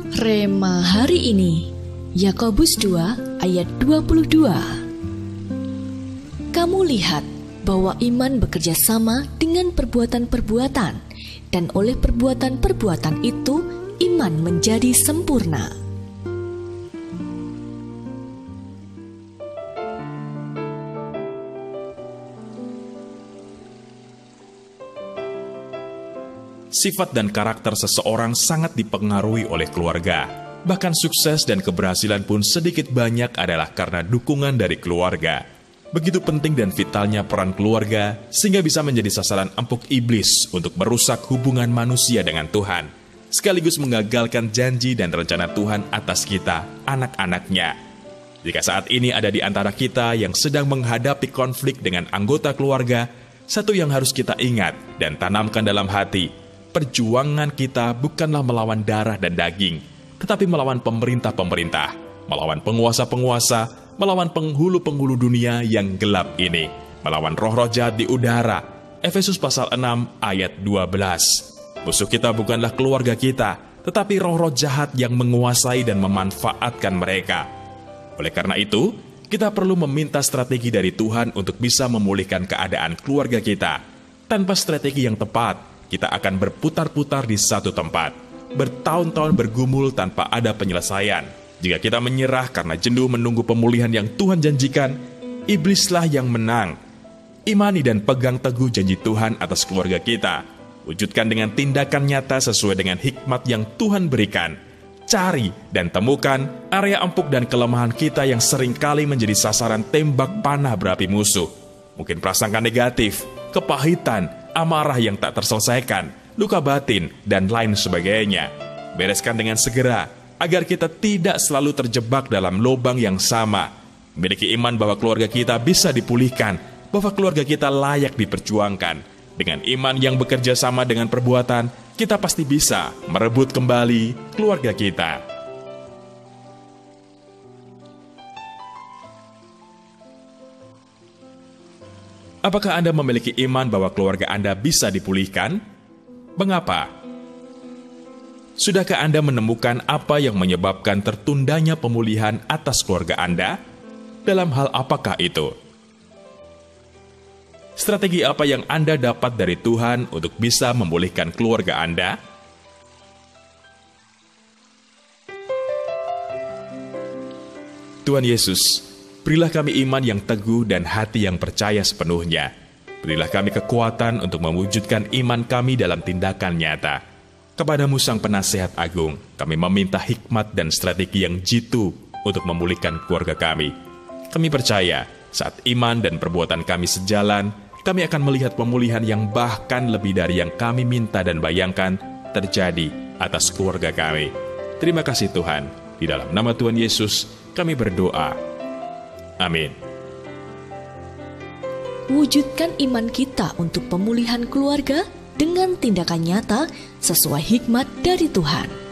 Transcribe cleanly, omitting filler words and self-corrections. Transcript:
Rema hari ini, Yakobus 2 ayat 22. Kamu lihat bahwa iman bekerja sama dengan perbuatan-perbuatan, dan oleh perbuatan-perbuatan itu iman menjadi sempurna. Sifat dan karakter seseorang sangat dipengaruhi oleh keluarga. Bahkan sukses dan keberhasilan pun sedikit banyak adalah karena dukungan dari keluarga. Begitu penting dan vitalnya peran keluarga, sehingga bisa menjadi sasaran empuk iblis untuk merusak hubungan manusia dengan Tuhan, sekaligus mengagalkan janji dan rencana Tuhan atas kita, anak-anaknya. Jika saat ini ada di antara kita yang sedang menghadapi konflik dengan anggota keluarga, satu yang harus kita ingat dan tanamkan dalam hati, perjuangan kita bukanlah melawan darah dan daging, tetapi melawan pemerintah-pemerintah, melawan penguasa-penguasa, melawan penghulu-penghulu dunia yang gelap ini, melawan roh-roh jahat di udara. Efesus pasal 6 ayat 12. Musuh kita bukanlah keluarga kita, tetapi roh-roh jahat yang menguasai dan memanfaatkan mereka. Oleh karena itu, kita perlu meminta strategi dari Tuhan untuk bisa memulihkan keadaan keluarga kita. Tanpa strategi yang tepat, kita akan berputar-putar di satu tempat, bertahun-tahun bergumul tanpa ada penyelesaian. Jika kita menyerah karena jenuh menunggu pemulihan yang Tuhan janjikan, iblislah yang menang. Imani dan pegang teguh janji Tuhan atas keluarga kita. Wujudkan dengan tindakan nyata sesuai dengan hikmat yang Tuhan berikan. Cari dan temukan area empuk dan kelemahan kita yang seringkali menjadi sasaran tembak panah berapi musuh. Mungkin prasangka negatif, kepahitan, amarah yang tak terselesaikan, luka batin, dan lain sebagainya. Bereskan dengan segera, agar kita tidak selalu terjebak dalam lubang yang sama. Memiliki iman bahwa keluarga kita bisa dipulihkan, bahwa keluarga kita layak diperjuangkan. Dengan iman yang bekerja sama dengan perbuatan, kita pasti bisa merebut kembali keluarga kita. Apakah Anda memiliki iman bahwa keluarga Anda bisa dipulihkan? Mengapa? Sudahkah Anda menemukan apa yang menyebabkan tertundanya pemulihan atas keluarga Anda? Dalam hal apakah itu? Strategi apa yang Anda dapat dari Tuhan untuk bisa memulihkan keluarga Anda? Tuhan Yesus, berilah kami iman yang teguh dan hati yang percaya sepenuhnya. Berilah kami kekuatan untuk mewujudkan iman kami dalam tindakan nyata. Kepadamu Sang Penasehat Agung, kami meminta hikmat dan strategi yang jitu untuk memulihkan keluarga kami. Kami percaya, saat iman dan perbuatan kami sejalan, kami akan melihat pemulihan yang bahkan lebih dari yang kami minta dan bayangkan terjadi atas keluarga kami. Terima kasih Tuhan. Di dalam nama Tuhan Yesus, kami berdoa. Amin. Wujudkan iman kita untuk pemulihan keluarga dengan tindakan nyata sesuai hikmat dari Tuhan.